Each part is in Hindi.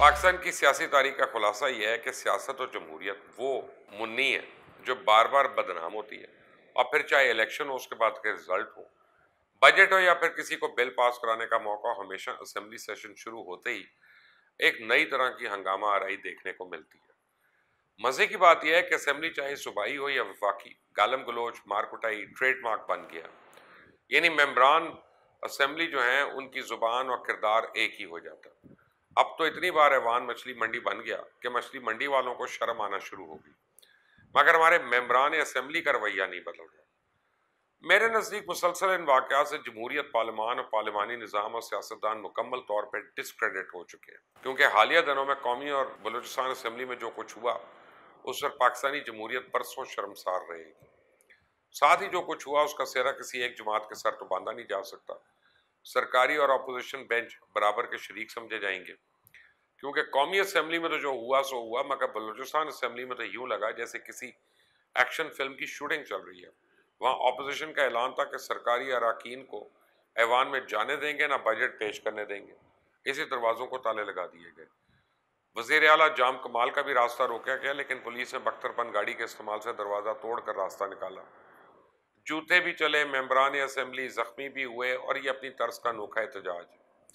पाकिस्तान की सियासी तारीख का खुलासा यह है कि सियासत और जमहूरियत वो मुन्नी है जो बार बार बदनाम होती है, और फिर चाहे इलेक्शन हो उसके बाद के रिजल्ट हो, बजट हो या फिर किसी को बिल पास कराने का मौका, हमेशा असेंबली सेशन शुरू होते ही एक नई तरह की हंगामा आराई देखने को मिलती है। मजे की बात यह है कि असेंबली चाहे सूबाई हो या वफाकी, गालम गलोच, मार कुटाई ट्रेडमार्क बन गया। यानी मेंबरान असेंबली जो है उनकी जुबान और किरदार एक ही हो जाता। अब तो इतनी बार ऐवान मछली मंडी बन गया कि मछली मंडी वालों को शर्म आना शुरू हो गई, मगर हमारे मेंबरान असेंबली का रवैया नहीं बदल रहा। मेरे नजदीक मुसलसल इन वाकयात से जमहूरियत, पार्लियामान और पार्लियामानी निज़ाम और सियासतदान मुकम्मल तौर पर डिस्क्रेडिट हो चुके हैं, क्योंकि हालिया दिनों में कौमी और बलूचिस्तान असेंबली में जो कुछ हुआ उस पर पाकिस्तानी जमहूरियत परसों शर्मसार रहेगी। साथ ही जो कुछ हुआ उसका सेहरा किसी एक जमात के सर तो बांधा नहीं जा सकता। सरकारी और अपोजिशन बेंच बराबर के शरीक समझे जाएंगे, क्योंकि कौमी असेंबली में तो जो हुआ सो हुआ, मगर बलूचिस्तान असेंबली में तो यूं लगा जैसे किसी एक्शन फिल्म की शूटिंग चल रही है। वहां ऑपोजिशन का ऐलान था कि सरकारी अराकीन को ऐवान में जाने देंगे, ना बजट पेश करने देंगे। इसी दरवाजों को ताले लगा दिए गए। वजीर आला जाम कमाल का भी रास्ता रोका गया, लेकिन पुलिस ने बख्तरबंद गाड़ी के इस्तेमाल से दरवाजा तोड़कर रास्ता निकाला। जूते भी चले, मेंबरान असेंबली जख्मी भी हुए, और ये अपनी तर्ज का अनोखा एहतजाज।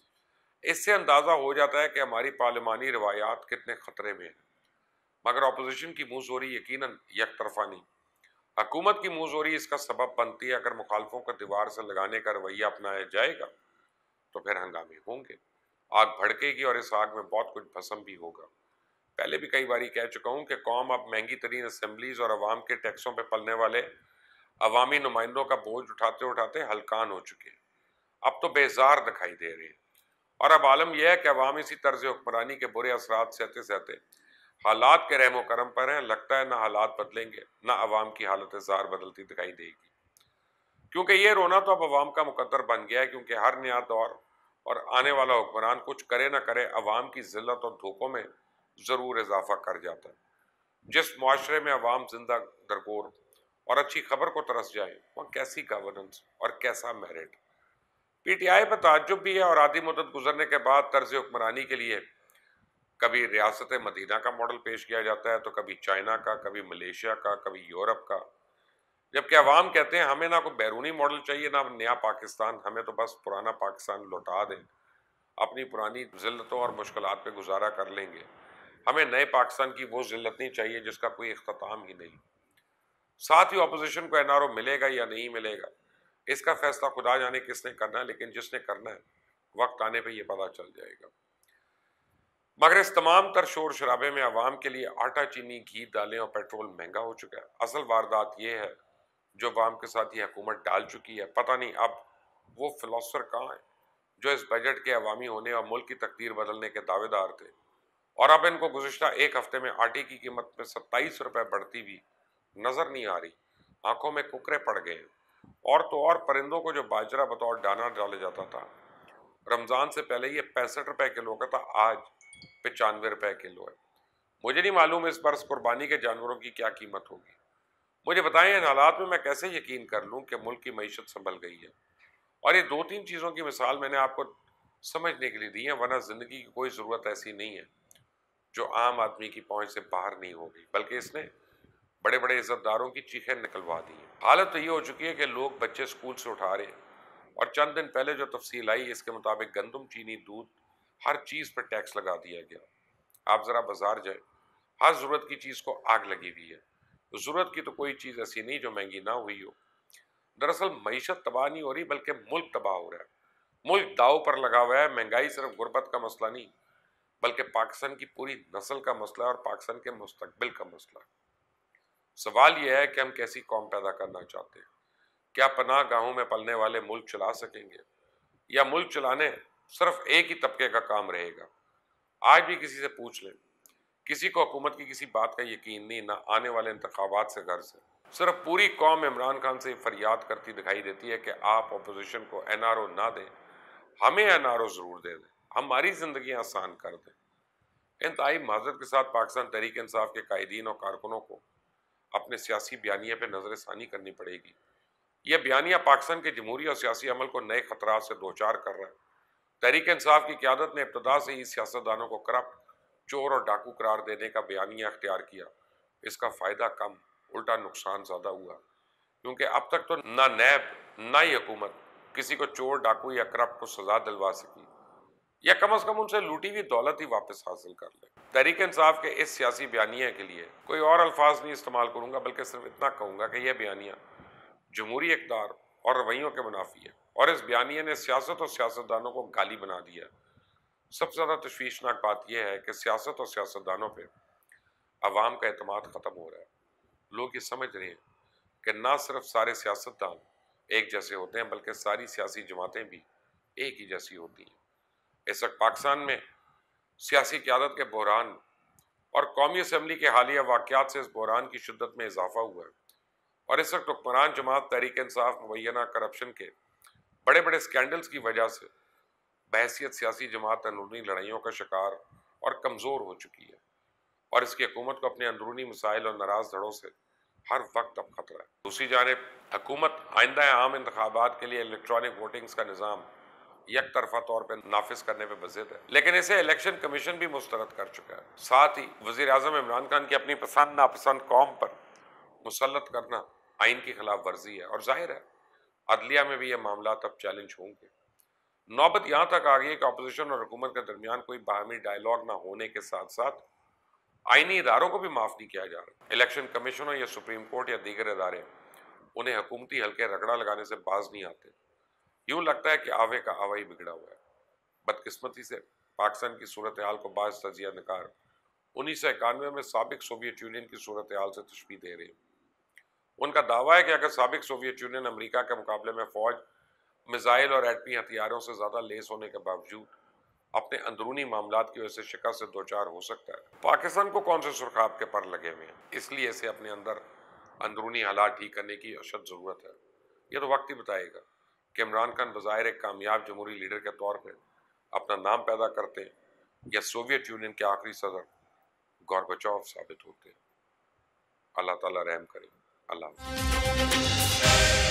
इससे अंदाजा हो जाता है कि हमारी पार्लिमानी रवायात कितने खतरे में है। मगर अपोजिशन की मुंहजोरी यकीनन यकतरफा नहीं। हुकूमत की मुंहजोरी इसका सबब बनती है। अगर मुखालफों को दीवार से लगाने का रवैया अपनाया जाएगा तो फिर हंगामे होंगे, आग भड़केगी और इस आग में बहुत कुछ भस्म भी होगा। पहले भी कई बार कह चुका हूं कि कौम अब महंगी तरीन असेंबलीज और अवाम के टैक्सों पर पलने वाले अवामी नुमाइंदों का बोझ उठाते उठाते हलकान हो चुके हैं। अब तो बेजार दिखाई दे रहे हैं, और अब आलम यह है कि अवाम इसी तर्ज हुक्मरानी के बुरे असरात सहते सहते हालात के रहमो करम पर हैं। लगता है ना हालात बदलेंगे, ना अवाम की हालत जार बदलती दिखाई देगी, क्योंकि ये रोना तो अब अवाम का मुकद्दर बन गया है। क्योंकि हर नया दौर और आने वाला हुक्मरान कुछ करे ना करे, अवाम की जिल्लत और धोखों में जरूर इजाफा कर जाता है। जिस मुआशरे में अवाम जिंदा दरगोर और अच्छी खबर को तरस जाए, वहाँ कैसी गवर्नेंस और कैसा मेरिट। पीटीआई पर ताज्जुब भी है, और आधी मुद्दत गुजरने के बाद तर्ज हुक्मरानी के लिए कभी रियासत मदीना का मॉडल पेश किया जाता है, तो कभी चाइना का, कभी मलेशिया का, कभी यूरोप का। जबकि अवाम कहते हैं हमें ना कोई बैरूनी मॉडल चाहिए, ना नया पाकिस्तान, हमें तो बस पुराना पाकिस्तान लौटा दें, अपनी पुरानी जिल्लतों और मुश्किलात पे गुजारा कर लेंगे। हमें नए पाकिस्तान की वो जिल्लत नहीं चाहिए जिसका कोई इख्तिताम ही नहीं। साथ ही अपोजिशन को एनआरओ मिलेगा या नहीं मिलेगा, इसका फैसला खुदा जाने किसने करना है, लेकिन जिसने करना है वक्त आने पे ये पता चल जाएगा। मगर इस तमाम तर शोर शराबे में अवाम के लिए आटा, चीनी, घी, दालें और पेट्रोल महंगा हो चुका है। असल वारदात यह है जो अवाम के साथ ये हुकूमत डाल चुकी है। पता नहीं अब वो फिलोसफर कहाँ है जो इस बजट के अवामी होने और मुल्क की तकदीर बदलने के दावेदार थे, और अब इनको गुज़िश्ता एक हफ्ते में आटे की कीमत में 27 रुपए बढ़ती भी नजर नहीं आ रही। आंखों में कुकरे पड़ गए हैं। और तो और परिंदों को जो बाजरा बतौर दाना डाला जाता था रमजान से पहले, ये 65 रुपए किलो का था, आज 95 रुपए किलो है। मुझे नहीं मालूम इस बरस कुर्बानी के जानवरों की क्या कीमत होगी। मुझे बताएं, इन हालात में मैं कैसे यकीन कर लूं कि मुल्क की मईशत संभल गई है। और ये दो तीन चीज़ों की मिसाल मैंने आपको समझने के लिए दी है, वरना जिंदगी की कोई ज़रूरत ऐसी नहीं है जो आम आदमी की पहुंच से बाहर नहीं होगी, बल्कि इसने बड़े बड़े इज्जतदारों की चीखें निकलवा दी है। हालत तो ये हो चुकी है कि लोग बच्चे स्कूल से उठा रहे हैं, और चंद दिन पहले जो तफसील आई इसके मुताबिक गंदम, चीनी, दूध, हर चीज़ पर टैक्स लगा दिया गया। आप ज़रा बाजार जाए, हर ज़रूरत की चीज़ को आग लगी हुई है। ज़रूरत की तो कोई चीज़ ऐसी नहीं जो महंगी ना हुई हो। दरअसल मईशत तबाह नहीं हो रही, बल्कि मुल्क तबाह हो रहा है। मुल्क दाव पर लगा हुआ है। महंगाई सिर्फ गुर्बत का मसला नहीं, बल्कि पाकिस्तान की पूरी नस्ल का मसला है और पाकिस्तान के मुस्तकबिल का मसला है। सवाल यह है कि हम कैसी कौम पैदा करना चाहते हैं। क्या पनाह गाहों में पलने वाले मुल्क चला सकेंगे, या मुल्क चलाने सिर्फ एक ही तबके का काम रहेगा। आज भी किसी से पूछ लें, किसी को हुकूमत की किसी बात का यकीन नहीं, ना आने वाले इंतखाबात से गर्ज है। सिर्फ पूरी कौम इमरान खान से फरियाद करती दिखाई देती है कि आप अपोजिशन को एनआरओ ना दें, हमें एनआरओ जरूर दे दें, हमारी जिंदगी आसान कर दें। इंतहाई माजरत के साथ पाकिस्तान तहरीक इंसाफ के कायदीन और कारकुनों को अपने सियासी बयानिया पर नजरसानी करनी पड़ेगी। यह बयानिया पाकिस्तान के जमहूरी और सियासी अमल को नए खतरात से दो चार कर रहा है। तहरीक इंसाफ की क़यादत ने इब्तदा से ही सियासतदानों को करप्ट चोर और डाकू करार देने का बयानिया अख्तियार किया, इसका फ़ायदा कम उल्टा नुकसान ज़्यादा हुआ, क्योंकि अब तक तो ना नैब ना ही हुकूमत किसी को चोर डाकू या करप्ट को सजा दिलवा सकी, या कम से कम उनसे लूटी हुई दौलत ही वापस हासिल कर ले। तहरीक इंसाफ के इस सियासी बयानिया के लिए कोई और अल्फाज नहीं इस्तेमाल करूंगा, बल्कि सिर्फ इतना कहूंगा कि यह बयानिया जमहूरी इक़्तिदार और रवैयों के मुनाफी है, और इस बयानिया ने सियासत और सियासतदानों को गाली बना दिया। सबसे ज़्यादा तशवीशनाक बात यह है कि सियासत और सियासतदानों पर अवाम का एतमाद ख़त्म हो रहा है। लोग ये समझ रहे हैं कि ना सिर्फ सारे सियासतदान एक जैसे होते हैं, बल्कि सारी सियासी जमातें भी एक ही जैसी होती हैं। इस वक्त पाकिस्तान में सियासी क़यादत के बहरान और कौमी असम्बली के हालिया वाक़यात से इस बहरान की शिद्दत में इजाफा हुआ है, और इस वक्त हुक्मरान जमात तहरीक इंसाफ मुबैना करप्शन के बड़े बड़े स्कैंडल्स की वजह से बहैसियत सियासी जमात अंदरूनी लड़ाइयों का शिकार और कमज़ोर हो चुकी है, और इसकी हुकूमत को अपने अंदरूनी मसाइल और नाराज़ धड़ों से हर वक्त अब खतरा है। दूसरी जानिब हुकूमत आइंदा आम इंतखाबात के लिए इलेक्ट्रॉनिक वोटिंग्स का निज़ाम एक तरफा तौर पर नाफिज करने में बज़िद है, लेकिन इसे इलेक्शन कमीशन भी मुस्तरद कर चुका है। साथ ही वज़ीर आज़म इमरान खान की अपनी पसंद नापसंद कौम पर मुसल्लत करना आइन की खिलाफ वर्जी है, और जाहिर है अदलिया में भी ये मामला अब चैलेंज होंगे। नौबत यहाँ तक आ गई है कि अपोजिशन और हुकूमत के दरमियान कोई बाहमी डायलॉग ना होने के साथ साथ आईनी इदारों को भी माफ नहीं किया जा रहा। इलेक्शन कमीशनों या सुप्रीम कोर्ट या दीगर इदारे उन्हें हुकूमती हल्के रगड़ा लगाने से बाज नहीं आते। यूं लगता है कि आवे का आवा ही बिगड़ा हुआ है। बदकिस्मती से पाकिस्तान की सूरत हाल को बाज तजिया नकार 1991 में साबिक सोवियत यूनियन की सूरत हाल से तशबीह दे रहे हैं। उनका दावा है कि अगर साबिक सोवियत यूनियन अमेरिका के मुकाबले में फौज, मिसाइल और एटमी हथियारों से ज़्यादा लेस होने के बावजूद अपने अंदरूनी मामलात की वजह से शिकस्त से दो चार हो सकता है, पाकिस्तान को कौन से सुरखाब के पर लगे हुए हैं, इसलिए इसे अपने अंदर अंदरूनी हालात ठीक करने की अशद ज़रूरत है। यह तो वक्त ही बताएगा कि इमरान खान बज़ाहिर एक कामयाब जमहूरी लीडर के तौर पर अपना नाम पैदा करते हैं या सोवियत यूनियन के आखिरी सदर गोरबाचोव साबित होते हैं। अल्लाह ताला रहम करे। अल्लाह।